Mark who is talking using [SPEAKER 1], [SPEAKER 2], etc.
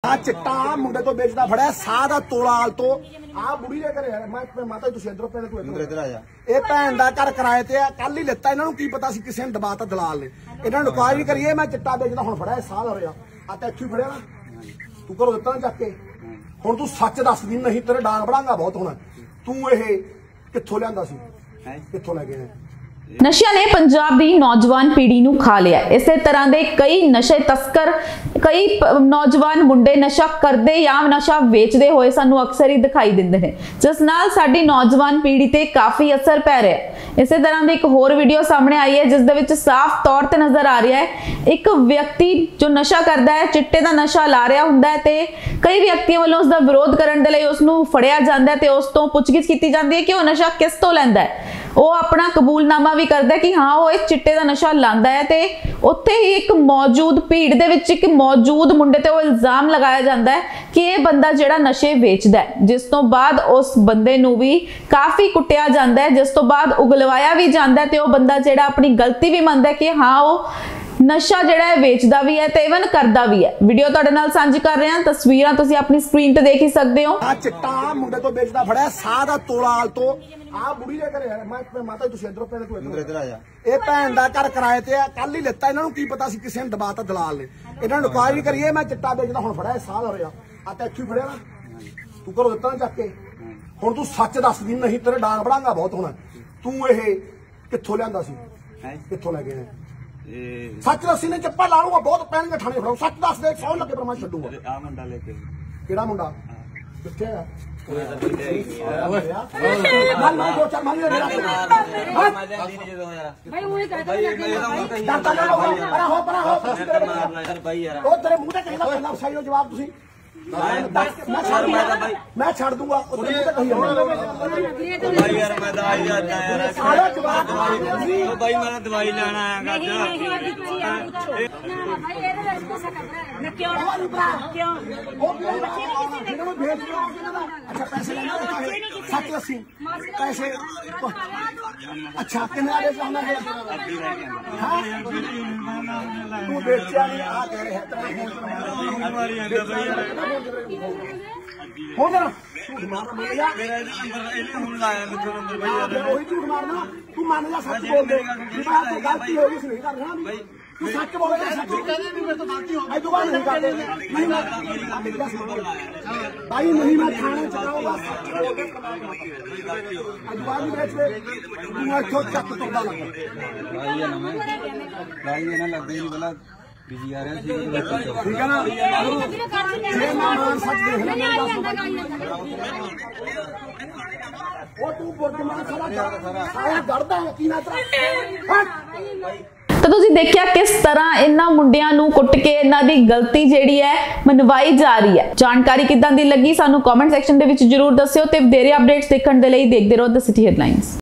[SPEAKER 1] आ चिट्टा मुंडे तो बेचदा फड़िया साह दा तोलाल तो आ बुढ़ी दे घरे मैं माता तुसीं इधरों पैणे तू इधर आ जा ये भैन दा घर किराए ते आ कल ही लिता इन्हां नूं की पता सी किसी ने दबाता दलाल ने इन्हां नूं इंक्वायरी करिए मैं चिट्टा बेचदा हुण फड़िया साह हो रहा आ ते इत्थों फड़िया ना तू घरों दित्ता ना चक के हुण तू सच दस दी नहीं तेरे डांग बढ़ांगा बहुत होना तू ये कित्थों लिआंदा सी कित्थों लै गए
[SPEAKER 2] नशिया ने पंजाब दी नौजवान पीढ़ी नूं खा लिया। इसे तरह दे कई नशे तस्कर कई नौजवान मुंडे नशा करदे या नशा वेचदे होए सानू अक्सर ही दिखाई दिंदे ने जिस नाल साडी नौजवान पीढ़ी ते काफी असर पै रहा है। इसे तरह दी एक होर वीडियो सामने आई है जिस दे विच साफ तौर ते नजर आ रहा है एक व्यक्ति जो नशा करदा है चिट्टे दा नशा ला रहा हुंदा है ते कई व्यक्तियों वालों उसका विरोध करन दे लई उसनूं फड़िया जांदा है ते उस तों पुछगिछ कीती जांदी है कि वह नशा किस तों लैंदा है। वह अपना कबूलनामा भी करता है कि हाँ वो इस चिट्टे का नशा लांदा है ते उत्थे ही एक मौजूद भीड़ दे विच एक मौजूद मुंडे ते वो इल्जाम लगाया जाता है कि यह बंदा जिहड़ा नशे वेचदा है जिस तो बाद उस बंदे नूं भी काफ़ी कुटिया जाता है जिस तो बाद उगलवाया भी जाता है ते वो बंदा जिहड़ा अपनी गलती भी मनदा है कि हाँ वो नशा जिहड़ा है वेचदा भी है ते इवन करदा भी है। वीडियो तुहाडे नाल सांझी कर रहे हैं तस्वीरां तुसीं अपनी स्क्रीन ते देख ही सकदे हो।
[SPEAKER 1] आ चिट्टा मुंडे तो बेचदा फड़िया साह दा तोलाल तो आ बुढ़ी दे घरे मैं माता तुसीं इधरों पैणे तू इधर आ जा ये भैन दा घर किराए ते आ कल ही लिता इन्हां नूं की पता सी किसी ने दबाता दलाल ने इन्हां नूं इंक्वायरी करिए मैं चिट्टा बेचदा हुण फड़िया साह हो रहा आ ते इत्थों फड़िया ना तू घरों दित्ता ना चक के हुण तू सच दस दी नहीं तेरे डांग बढ़ांगा बहुत होना तू ये कित्थों लिआंदा सी कित्थों लै गए सच दसी ने चप्पा ला लूंगा बहुत पैणगे ठाणे फड़ाऊं सच दस दे 100 लगे पर मैं छड्डूंगा आ मुंडा लेके केड़ा मुंडा कित्थे है मैं दो चार मारी भाई ओए डरता ना हो भाई यार ओ तेरे मुंह ते कहना पहला सही हो जवाब तुसी मैं छड़ दूंगा भाई यार मैं दवाई भाई मैं दवाई लेना आया पैसे अच्छा कितना तू बेचा नहीं आ गए हो गया झूठ मारना तू मान जा सच बोल दे गलती होगी नहीं कर रहा तू सच बोल नहीं करते भाई नहीं मैं खाने चलाऊंगा बिजी आ रहे हैं ठीक है ना सच वो तू बोलमान सारा डरदा है की ना
[SPEAKER 2] तो तुसीं देखिया किस तरह इन्हां मुंडियां नूं कुट के इन्हां दी गलती जिहड़ी है मनवाई जा रही है। जानकारी किदां दी लगी सानू कमेंट सैक्शन दे विच जरूर दस्सिओ ते वधेरे अपडेट्स देखण दे लई देखदे रहो द सिटी हेडलाइंस।